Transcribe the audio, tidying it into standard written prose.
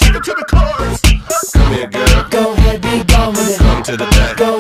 take it to the chorus. Come here, girl. Go ahead, be gone with it. Come to the back. Go